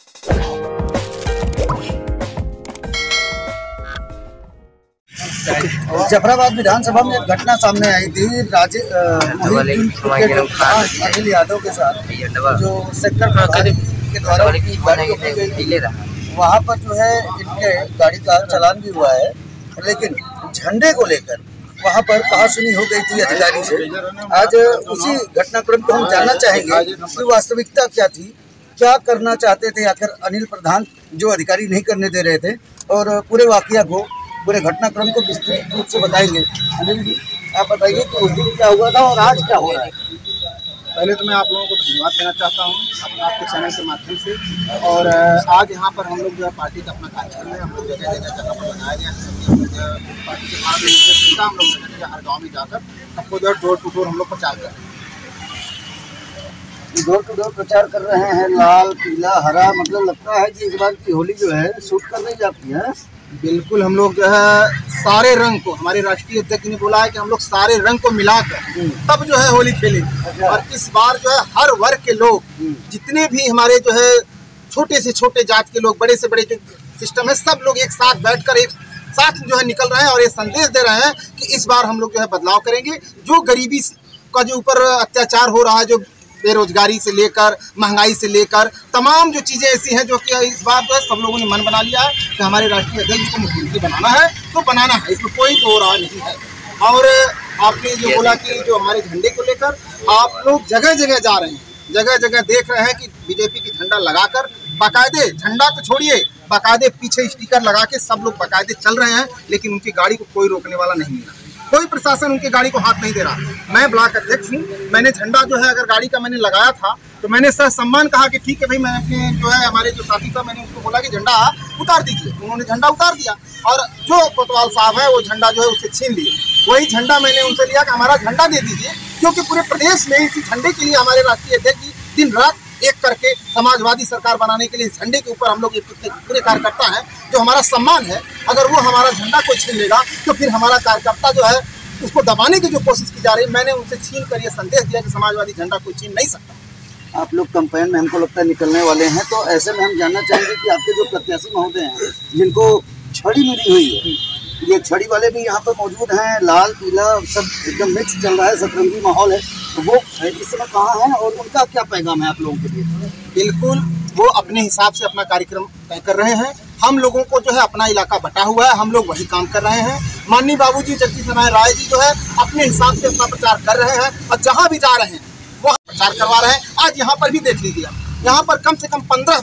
जफराबाद विधानसभा में एक घटना सामने आई थी अनिल यादव के साथ, जो सेक्टर के द्वारा वहाँ पर जो है इनके गाड़ी का चालान भी हुआ है, लेकिन झंडे को लेकर वहाँ पर कहासुनी हो गई थी अधिकारी से। आज उसी घटनाक्रम को हम जानना चाहेंगे कि वास्तविकता क्या थी, क्या करना चाहते थे आखिर अनिल प्रधान, जो अधिकारी नहीं करने दे रहे थे, और पूरे वाकया को, पूरे घटनाक्रम को विस्तृत रूप से बताएंगे। अनिल जी, आप बताइए कि उस दिन क्या हुआ था और आज क्या हो रहा है। पहले तो मैं आप लोगों को धन्यवाद देना चाहता हूँ आपके चैनल के माध्यम से। और आज यहाँ पर हम लोग जो है पार्टी का अपना कार्यक्रम है, हम लोग जगह जगह पर बनाया गया पार्टी के बाद हम लोग जगह जगह हर गाँव में जाकर सबको जो है डोर टू डोर हम लोग प्रचार कर रहे हैं। डोर टू डोर प्रचार कर रहे हैं, लाल पीला हरा, मतलब लगता है कि इस बार की होली जो है शूट कर नहीं जाती है। बिल्कुल, हम लोग जो है सारे रंग को, हमारे राष्ट्रीय अध्यक्ष ने बोला है कि हम लोग सारे रंग को मिलाकर तब जो है होली खेलेंगे। और इस बार जो है हर वर्ग के लोग, जितने भी हमारे जो है छोटे से छोटे जात के लोग, बड़े से बड़े जो सिस्टम है, सब लोग एक साथ बैठकर एक साथ जो है निकल रहे हैं और ये संदेश दे रहे हैं कि इस बार हम लोग जो है बदलाव करेंगे। जो गरीबी का जो ऊपर अत्याचार हो रहा है, जो बेरोजगारी से लेकर महंगाई से लेकर तमाम जो चीज़ें ऐसी हैं, जो कि इस बार जो है सब लोगों ने मन बना लिया है कि हमारे राष्ट्रीय अध्यक्ष को मुख्यमंत्री बनाना है, तो बनाना है, इसमें कोई दो राय नहीं है। और आपने जो बोला कि जो हमारे झंडे को लेकर आप लोग जगह जगह जा रहे हैं, जगह जगह देख रहे हैं कि बीजेपी की झंडा लगाकर, बाकायदे झंडा तो छोड़िए, बाकायदे पीछे स्टिकर लगा के सब लोग बाकायदे चल रहे हैं, लेकिन उनकी गाड़ी को कोई रोकने वाला नहीं मिला, कोई प्रशासन उनकी गाड़ी को हाथ नहीं दे रहा। मैं ब्लॉक अध्यक्ष हूँ, मैंने झंडा जो है अगर गाड़ी का मैंने लगाया था तो मैंने सह सम्मान कहा कि ठीक है भाई, मैं अपने जो है हमारे जो साथी था, मैंने उनको बोला कि झंडा उतार दीजिए। उन्होंने झंडा उतार दिया और जो कोतवाल साहब है वो झंडा जो है उससे छीन लिए। वही झंडा मैंने उनसे लिया कि हमारा झंडा दे दीजिए, क्योंकि पूरे प्रदेश में इसी झंडे के लिए हमारे राष्ट्रीय अध्यक्ष जी दिन रात एक करके समाजवादी सरकार बनाने के लिए झंडे के ऊपर हम लोग पूरे कार्यकर्ता हैं, जो हमारा सम्मान है। अगर वो हमारा झंडा कोई छीन लेगा तो फिर हमारा कार्यकर्ता जो है उसको दबाने की जो कोशिश की जा रही है, मैंने उनसे छीन कर ये संदेश दिया कि समाजवादी झंडा कोई छीन नहीं सकता। आप लोग कैंपेन में हमको लगता है निकलने वाले हैं, तो ऐसे में हम जानना चाहेंगे कि आपके जो प्रत्याशी महोदय हैं, जिनको छड़ी मिली हुई है, ये छड़ी वाले भी यहाँ पर मौजूद हैं, लाल पीला सब एकदम मिक्स चल रहा है, सतरंगी माहौल है, तो वो इस समय कहाँ है और उनका क्या पैगाम है आप लोगों के लिए। बिल्कुल, वो अपने हिसाब से अपना कार्यक्रम तय कर रहे हैं। हम लोगों को जो है अपना इलाका बटा हुआ है, हम लोग वही काम कर रहे हैं। माननीय बाबूजी जगदीश नारायण राय जी जो है अपने हिसाब से अपना प्रचार कर रहे हैं और जहाँ भी जा रहे हैं वो प्रचार करवा रहे हैं। आज यहाँ पर भी देख लीजिए, यहाँ पर कम से कम 15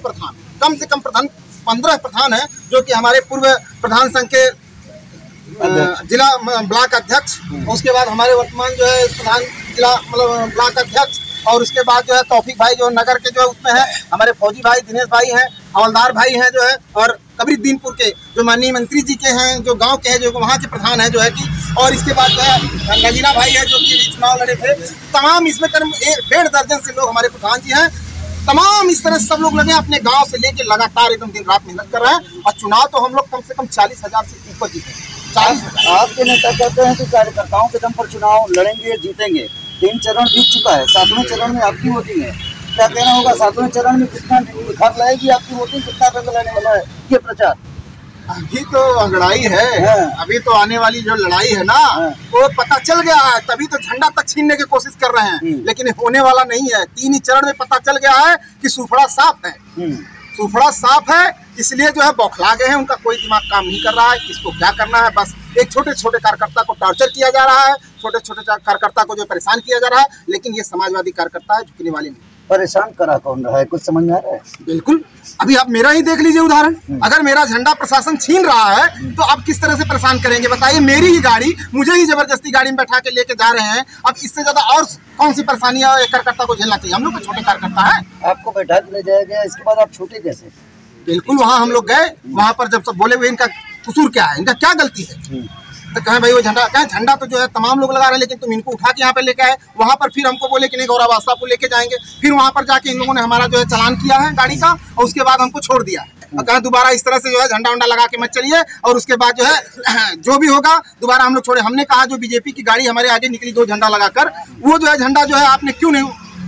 प्रधान है, जो कि हमारे पूर्व प्रधान संघ के जिला ब्लॉक अध्यक्ष, उसके बाद हमारे वर्तमान जो है प्रधान जिला मतलब ब्लॉक अध्यक्ष, और उसके बाद जो है तौफीक भाई जो नगर के जो है उसमें है, हमारे फौजी भाई दिनेश भाई हैं, हवलदार भाई हैं जो है, और कबीरदीनपुर के जो माननीय मंत्री जी के हैं, जो गांव के हैं, जो वहाँ के प्रधान हैं जो है कि, और इसके बाद जो है नगीना भाई है जो कि चुनाव लड़े थे। तमाम इसमें करीब 1.5 दर्जन से लोग हमारे प्रधान जी हैं। तमाम इस तरह सब लोग लगे अपने गाँव से लेके लगातार एकदम दिन रात मेहनत कर रहे हैं, और चुनाव तो हम लोग कम से कम 40,000 से ऊपर जीते। आपके नेता कहते हैं कि कार्यकर्ताओं के दम पर चुनाव लड़ेंगे, जीतेंगे। 3 चरण बीत चुका है, 7वें चरण में आपकी वोटिंग है, क्या कहना होगा? 7वें चरण में कितना निखार लाएगी आपकी वोटिंग, कितना रंग लाने वाला है ये प्रचार? अभी तो लड़ाई है, अभी तो आने वाली जो लड़ाई है ना, वो पता चल गया है, तभी तो झंडा तक छीनने की कोशिश कर रहे हैं, लेकिन होने वाला नहीं है। 3 ही चरण में पता चल गया है कि सूफड़ा साफ है, सूफड़ा साफ है, इसलिए जो है बौखला गए हैं, उनका कोई दिमाग काम नहीं कर रहा है, किसको क्या करना है। बस एक छोटे छोटे कार्यकर्ता को टॉर्चर किया जा रहा है, छोटे छोटे कार्यकर्ता को जो परेशान किया जा रहा है, लेकिन ये समाजवादी कार्यकर्ता है, झुकने वाले नहीं। परेशान करा कौन रहा है, कुछ समझ में आ रहा है? बिल्कुल, अभी आप मेरा ही देख लीजिए उदाहरण, अगर मेरा झंडा प्रशासन छीन रहा है तो आप किस तरह से परेशान करेंगे बताइए। मेरी ही गाड़ी, मुझे ही जबरदस्ती गाड़ी में बैठा के लेके जा रहे हैं, अब इससे ज्यादा और कौन सी परेशानियां एक कार्यकर्ता को झेलना चाहिए? हम लोग तो छोटे कार्यकर्ता है। आपको बैठा के ले जाया गया, इसके बाद आप छूटे कैसे? बिल्कुल, वहाँ हम लोग गए, वहाँ पर जब सब बोले हुए इनका कसूर क्या है, इनका क्या गलती है, तो कहें भाई वो झंडा, कहें झंडा तो जो है तमाम लोग लगा रहे हैं, लेकिन तुम इनको उठा के यहाँ पे लेके आए। वहाँ पर फिर हमको बोले कि नहीं गौरव आस्था को लेके जाएंगे, फिर वहाँ पर जाके इन लोगों ने हमारा जो है चालान किया है गाड़ी का, और उसके बाद हमको छोड़ दिया और कहा दोबारा इस तरह से जो है झंडा वंडा लगा के मत चलिए, और उसके बाद जो है जो भी होगा दोबारा हम लोग छोड़े। हमने कहा जो बीजेपी की गाड़ी हमारे आगे निकली 2 झंडा लगाकर, वो जो है झंडा जो है आपने क्यों नहीं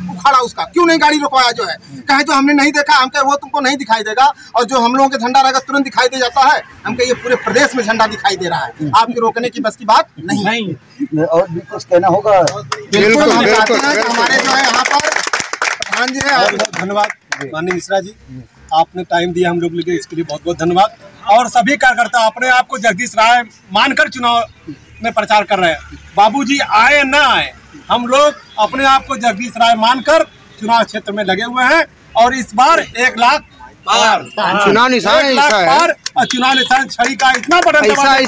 उखाड़ा उसका, क्यों नहीं गाड़ी रुकवाया जो है, कहे जो हमने नहीं देखा, हम कहे वो तुमको नहीं दिखाई देगा, और जो हम लोगों के झंडा रहेगा तुरंत दिखाई दे जाता है, हम कहे ये पूरे प्रदेश में झंडा दिखाई दे रहा है, आपके रोकने की बस की बात नहीं। और भी कुछ कहना होगा? बिल्कुल हम चाहते हैं कि हमारे जो है यहाँ पर प्रधान जी है, धन्यवाद माननीय मिश्रा जी, आपने टाइम दिया हम लोग के लिए, इसके लिए बहुत बहुत धन्यवाद। और सभी कार्यकर्ता अपने आप को जगदीश राय मानकर चुनाव में प्रचार कर रहे हैं। बाबूजी आए ना आए, हम लोग अपने आप को जगदीश राय मानकर चुनाव क्षेत्र में लगे हुए हैं, और इस बार 1 लाख पार, चुनाव निशान 1 लाख पार, और चुनाव निशान छड़ी का इतना बड़ा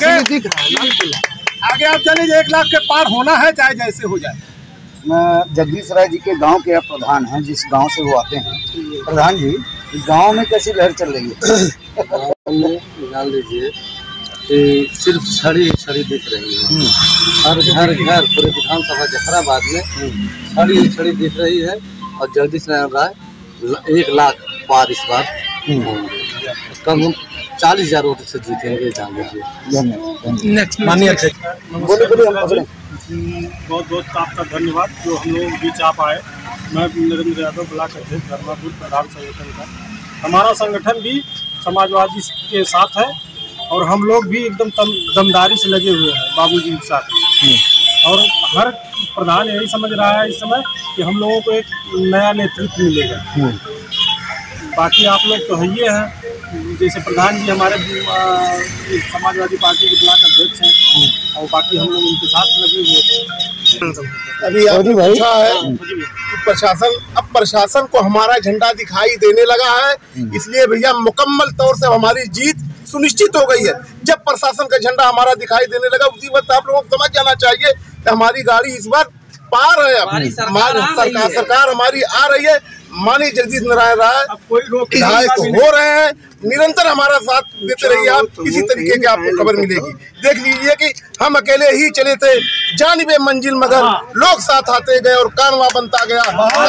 आगे आप चलिए, 1 लाख के पार होना है, चाहे जैसे हो जाए। जगदीश राय जी के गांव के प्रधान हैं, जिस गांव से वो आते हैं। प्रधान जी, गांव में कैसी लहर चल रही है? जान लीजिए कि सिर्फ छड़ी दिख रही है, हर घर पूरे विधानसभा जफराबाद में छड़ी दिख रही है, और जगदीश नारायण राय 1 लाख पार इस बार कम 40,000 वोट से जीतेंगे, जान लीजिए। माननीय बहुत बहुत आपका धन्यवाद जो हम लोग बीच आप आए। मैं नरेंद्र यादव, ब्लॉक अध्यक्ष धर्मापुर, प्रधान संगठन का। हमारा संगठन भी समाजवादी के साथ है, और हम लोग भी एकदम दमदारी से लगे हुए हैं बाबूजी के साथ। और हर प्रधान यही समझ रहा है इस समय कि हम लोगों को एक नया नेतृत्व मिलेगा। बाकी आप लोग तो है ही हैं, जैसे प्रधान जी हमारे समाजवादी पार्टी के ब्लॉक अध्यक्ष हैं, और बाकी हम लोग उनके साथ लगे हुए हैं। अभी आपने पूछा है कि प्रशासन को हमारा झंडा दिखाई देने लगा है, इसलिए भैया मुकम्मल तौर से हमारी जीत सुनिश्चित हो गई है। जब प्रशासन का झंडा हमारा दिखाई देने लगा, उसी वक्त आप लोगों को समझ जाना चाहिए कि हमारी गाड़ी इस बार पार है, सरकार हमारी आ रही है। माननीय जगदीश नारायण राय विधायक हो रहे हैं, निरंतर हमारा साथ देते रहिए आप, इसी तरीके की आपको खबर मिलेगी। देख लीजिए कि हम अकेले ही चले थे जानिबे मंजिल, मगर लोग साथ आते गए और कारवां बनता गया।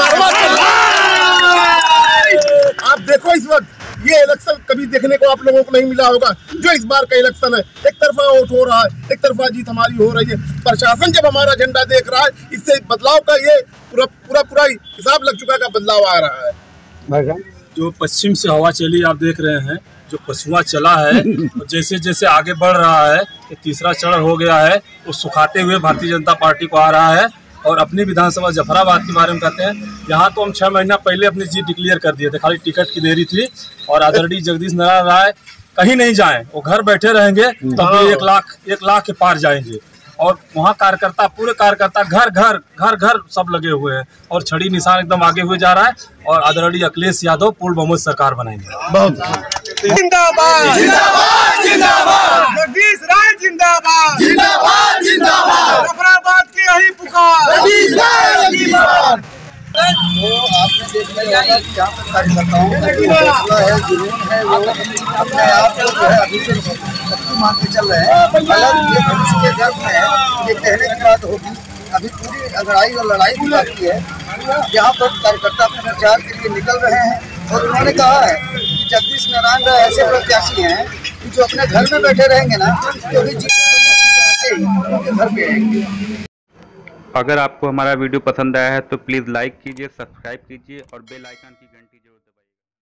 आप देखो इस वक्त ये इलेक्शन कभी देखने को आप लोगों को नहीं मिला होगा, जो इस बार का इलेक्शन है, एक तरफा वोट हो रहा है, एक तरफा जीत हमारी हो रही है। प्रशासन जब हमारा झंडा देख रहा है, इससे बदलाव का ये पूरा हिसाब लग चुका का बदलाव आ रहा है। जो पश्चिम से हवा चली आप देख रहे हैं, जो पछुआ चला है, जैसे जैसे आगे बढ़ रहा है, तीसरा चरण हो गया है, वो सुखाते हुए भारतीय जनता पार्टी को आ रहा है। और अपनी विधानसभा जफराबाद के बारे में कहते हैं, यहाँ तो हम 6 महीना पहले अपनी जीत डिक्लेयर कर दिए थे, खाली टिकट की देरी थी। और आदरणीय जगदीश नारायण राय कहीं नहीं जाएं, वो घर बैठे रहेंगे, तब भी 1 लाख के पार जाएंगे। और वहाँ कार्यकर्ता, पूरे कार्यकर्ता घर घर सब लगे हुए हैं, और छड़ी निशान एकदम आगे हुए जा रहा है। और आदरणीय अखिलेश यादव पूर्ण बहुमत सरकार बनाएंगे। जिंदाबाद जिंदाबाद जिंदाबाद, जगदीश राय जिंदाबाद जिंदाबाद जिंदाबाद, जफराबाद की यही पुकार, जगदीश राय जिंदाबाद। तो आपने देखा होगा कि यहाँ पर कार्यकर्ताओं का जो हौसला है, जुनून है, वो अपने आप को जो है अभी से शक्ति मान के चल रहे हैं। हालांकि ये भविष्य के गर्भ में ये कहने की बात होगी, अभी पूरी अगड़ाई और लड़ाई की बाकी है। यहाँ पर कार्यकर्ता अपने प्रचार के लिए निकल रहे हैं, और उन्होंने कहा है कि जगदीश नारायण राय ऐसे प्रत्याशी हैं कि जो अपने घर में बैठे रहेंगे ना, तो भी जीत घर पे आएंगे। अगर आपको हमारा वीडियो पसंद आया है तो प्लीज़ लाइक कीजिए, सब्सक्राइब कीजिए और बेल आइकन की घंटी